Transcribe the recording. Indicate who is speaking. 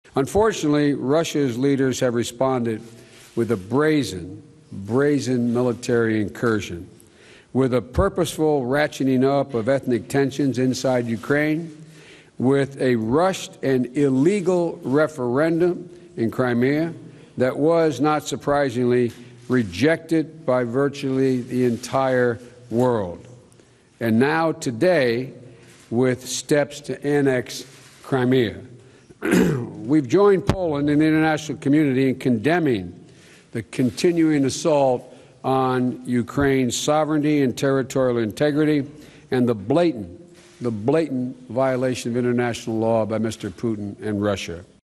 Speaker 1: Unfortunately, Russia's leaders have responded with a brazen military incursion, with a purposeful ratcheting up of ethnic tensions inside Ukraine, with a rushed and illegal referendum in Crimea that was, not surprisingly, rejected by virtually the entire world. And now, today, with steps to annex Crimea. We've joined Poland and the international community in condemning the continuing assault on Ukraine's sovereignty and territorial integrity and the blatant violation of international law by Mr. Putin and Russia.